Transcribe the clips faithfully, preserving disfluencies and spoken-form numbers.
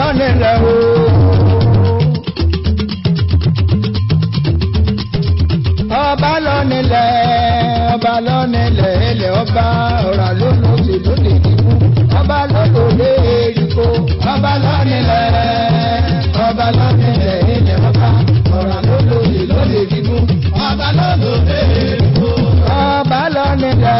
lọ́nìlẹ̀ o. Ọba lọ́nìlẹ̀ ọba lọ́nìlẹ̀ ilẹ̀ ọba ọ̀rà lólóṣè lóde dìbò ọba lọ́dọ̀ọ́lé èrìkó ọba lọ́nìlẹ̀ ọba lọ́nìlẹ̀ ilẹ̀ ọba ọ̀rà lólóṣè lóde dìbò ọba lọ́dọ̀ọ́lé èrìkó ọba lọ́nìlẹ̀.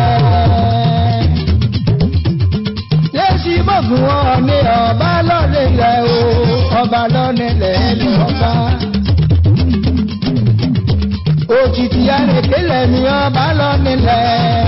Yéṣi mọ̀gùn wọn ní ọba lọ́nìlẹ̀ o ọba lọ́nìlẹ̀ ilẹ̀ ọba. Òkìtì àrèkélẹ̀ ni ọba lọ nílẹ̀.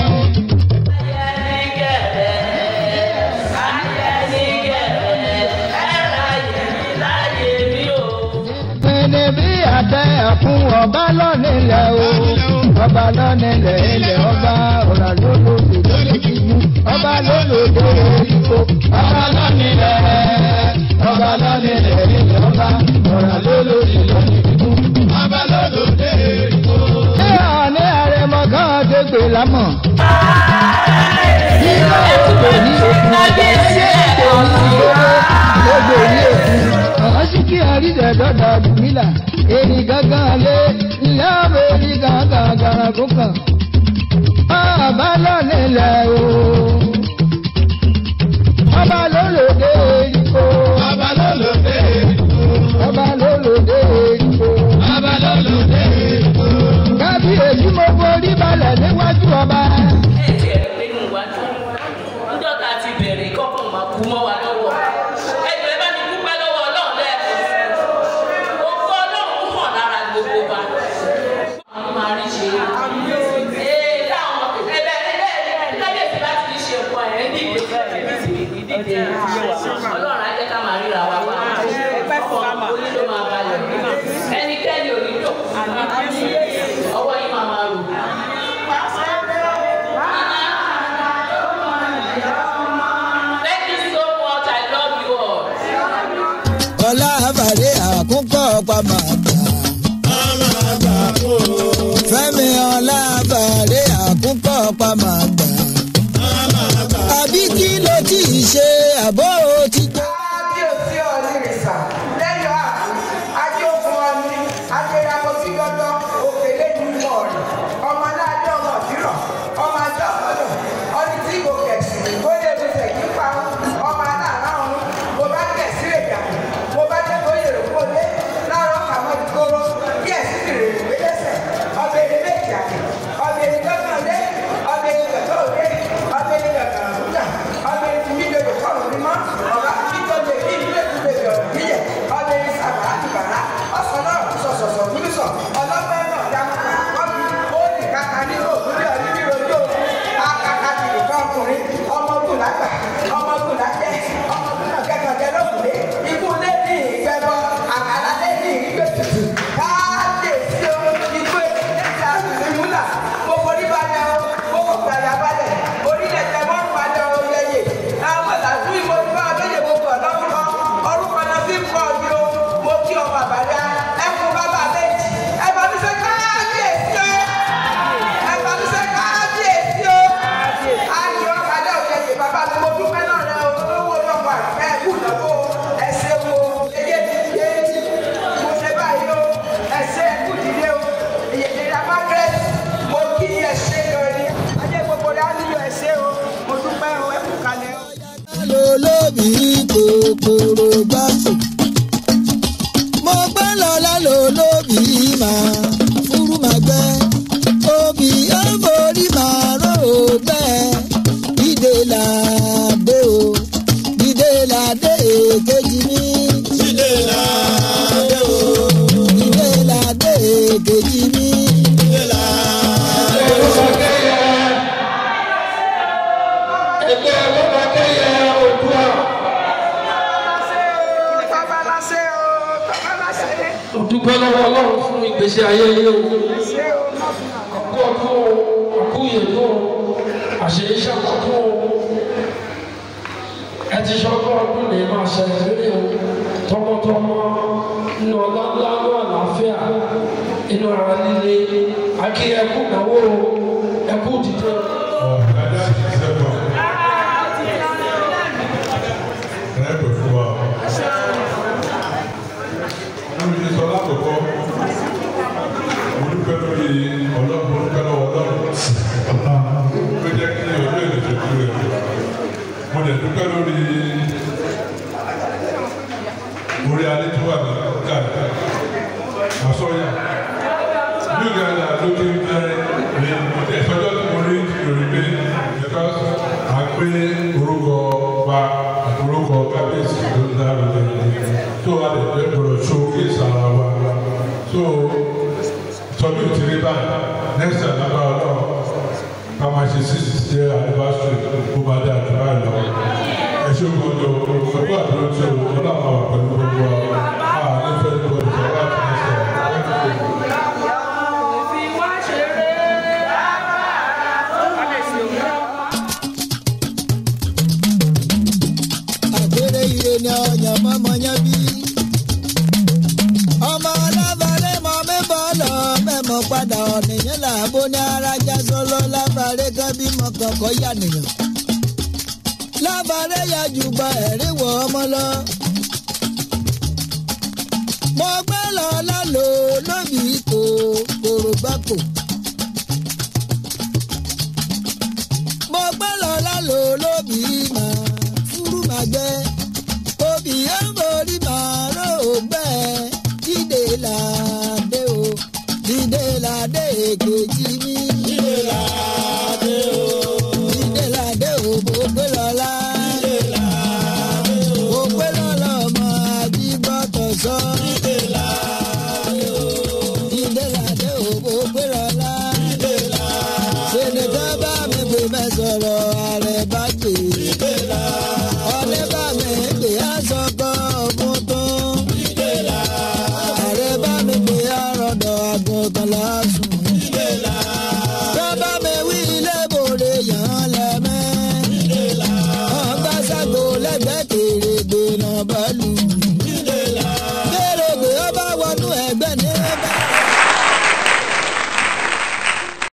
Pẹ̀lẹ́ bí àtẹ fún ọba lọ nílẹ̀ o. Ọba lọ nílẹ̀ ilẹ̀ ọba ọ̀rà lólódé lórí kíkú. Ọba lólódé ìkó. Ọba lọ nílẹ̀. Ọba lọ nílẹ̀ ilẹ̀ ọba ọ̀rà lólódé lórí kíkú. Ọba lólódé ìkó. Ní àrẹ̀mọ kan tó gbé lámọ̀. Nígbà ògbè ní òkun ọ̀gá ẹ̀yẹ ètò ìgbòho lógbè ní òkun. Àwọn sì kí àríṣẹ́ dọ́dọ̀ Bùmílà. Èrì gángan lé ilé ọ̀bẹ ní gángan gàrà kúkan. Ọba lọ́nìlẹ̀ o. Ọba lólódé ìkó. Ọba lólódé ìkó. Ọba lólódé ìkó. Ọba lólódé ìkó. Kábíyèsí mo forí balẹ̀ níwájú ọba. Ẹ ti ẹ̀ nínú iwájú. Níjọ́ ta ti bẹ̀rẹ̀ kọ́kọ́ máa kú mọ́ wa lọ́wọ́. Ẹgbẹ́ bá ti dúpẹ́ lọ́wọ́ Ọlọ́run lẹ́ẹ̀kan. Òkú Ọlọ́run hàn lára gbogbo wa. Àwọn máa rí ṣe. Ee táwọn ẹgbẹ́ ẹgbẹ́ kábíyèsí bá ti ṣe nǹkan ẹ̀ ní ìdíje. Ọlọ́run á jẹ́ ká máa ríra wa wá. Ọkọ̀ onílò máa balẹ̀. Ẹnikẹ́ni ò ní lọ. Ọwọ́ yìí máa máa rò. Thank you so much. I love you all. Ọlá àbàdé àkúnkọ́ ọ̀pá máa gbà. Fẹ́mi ọlá àbàdé àkúnkọ́ ọ̀pá máa gbà. Àbí kí ló ti ṣe àbó ti gbọ́. Kábíyèsí ọ̀nìrìsà lẹ́yọ̀ àti ajókun ọ̀nì adéyàwó sí lọ́dọ̀ òkèlè nínú ọ̀rẹ́ ọmọ aláàjọ ọmọ òdìrọ̀ ọmọ ajọ́ ọ̀dọ̀ ọ̀nì tí kò kẹ̀sì ó lè fi tẹ̀kí pa ọmọ aláàrá ọ̀run mo bá kẹ̀sí rẹ̀ jà mo bá jẹ́ kó yèrè kó lé láàárọ̀ kàmọ́ ìkóró kí ẹ̀sìn kìrè ìwé lẹ́sẹ̀ ọbẹ̀ ilé méjì àti ọbẹ̀ ilé gbọ́dọ̀ lé ọbẹ̀ ilé gbẹ̀tọ̀ òde ọbẹ̀ ilé gbẹ̀tọ̀ àbújá ọbẹ̀ ilé mídìí òde kọ́ọ̀rù mímọ́ ọ̀gá mídìí òde ìdílé ìdílé ìyẹ̀ ọbẹ̀ ilé sàbàrà ti bàrà ọ̀sán náà sọ̀sọ̀sọ̀ gbúdúsọ̀ ọlọ́pẹ́ náà dáná ọbí ó ní kàkà ní òkúlé ọdún ní rojú àkàkà ti lè fọ́ ọkùnrin ọmọ ogun lágbà ọmọ ogun lájẹ ọmọ ogun náà kẹkọ̀ọ́jẹ lókùnlé ikú lé ní ìgbẹ́bọ àkàlà lé ní ìgbẹ́tutù káàdèsí o ikú ẹ̀ka ìmúlà mo forí balẹ̀ o mo kò gbàdá balẹ̀ orílẹ̀ tẹ mọ́ balẹ̀ o yẹyẹ àwọn làásù ìmọ̀lúwà lóye mo kọ̀ lọ́kọ́ orúkọ náà fi ń kọ́ ọdún o mo kí ọmọ àbàdá ẹkùn bàbá méjì ẹ bá mi ṣe káàdèsí o ẹ bá mi ṣe káàdèsí o ayọ̀ ọ̀kadà òyẹyẹ bàbá mi mo dúpẹ́ náà rẹ o olówó lọ́kọ̀ àgbẹ̀ ẹ̀kú lọ́kọ̀ ẹ̀ṣẹ̀ wo ẹ̀yẹ ti dé mo ṣe báyìí o ẹ̀ṣẹ̀ ẹ̀kú dìde o ìyèdè ra margaret mo kí ẹ̀ṣẹ̀ lọ ní ajé gbogbo rẹ̀ á nílò ẹ̀ṣẹ̀ o mo dúpẹ́ o ẹ̀kú kalẹ̀ o. Lólóbì kòkòrò gbàgbọ́. Mo gbẹ́ lọ́la lólóbì máa fúrú máa gbẹ́. Obì ó borí máa ró gbẹ́. Dídé làdé o, dídé làdé èkejì mi. Dídé làdé o, dídé làdé èkejì mi. Dídé làdé o. Ẹgbẹ́ Bobakeye Odua. Mo dúpẹ́ lọ́wọ́ Ọlọ́run fún ìgbésí ayé yìí o. Àkú ọdún o, àkú ìyèdún o, àṣeyí ṣàkóso o. Ẹ ti ṣọgbọ́n ọdún lè máa ṣẹlẹ̀ lórí o. Tọmọtọmọ nínú ọlá ńlá ní àlàáfíà inú ara líle. Akí ẹkú náwó o, ẹkú dìde. Ẹ pè fún wa. dúpẹ́ lórí orí alẹ́ tó wà ní káàkiri àsọyà you guys are looking very ìfọjọ́ tí mo rí lórí pé because à ń pé orúkọ wa àti orúkọ kábíyèsí tó ń dá lóde tó wà lè fẹ́ gbọ́dọ̀ showcase ara wa so sọdún ìtìrí báyìí next time lábá ọlọ́run ká máa ṣe six year anniversary kó máa dá àdúrà lọ ẹ ṣe gbọ́dọ̀ pẹ̀lú àdúrà tí o wọ́n náà máa wà pẹ̀lú gbogbo wa a ní fẹ́ gbọ́dọ̀ ìjọba àti ẹsẹ̀ àgbèrè ire ni ọ̀yàn mọ́mọ́ yẹn bí ọmọ ọlọ́bàárẹ̀ mọ́ mẹ́bọ̀ lọ mẹ́mọ́ padà ọ̀nìyàn làbó ní arájá sọ́lọ́ lábàárẹ̀ kan bímọ kọ̀ọ̀kan yà nìyàn lábàárẹ̀ yà jù gba ẹ̀rí wọ ọmọ lọ. mo gbé lọ lálò lóbi kò kòrò gbáko. mo gbé lọ lálò lóbi mà fúrú mà gbẹ. obì yẹn ń borí màá rò gbẹ. dídé làdé o dídé làdé èkejì mi. dídé làdé o dídé làdé o mo gbé lọ lá. dídé làdé o mo gbé lọ lọ́mọ àjíbọ̀tọ̀ sọ. dídé làdé o dídé làdé o mo gbé lọ lá. dídé làdé o ṣènìkan bá mi pè mẹ́ sọ̀rọ̀ ààrẹ bá pè. dídé làdé o ọ̀lẹ́ bá mi pè á sọ̀kọ̀ ọ̀gbun tó. dídé làdé o ààrẹ bá mi pè á rọ̀dọ̀ àgùntàn lásùn. dídé làdé o bàbá mi wí ilé bòde yàn án lẹ́mẹ́. dídé làdé o ọgbà sago lẹ́gbẹ̀ẹ́ kèrègbè náà bá lù.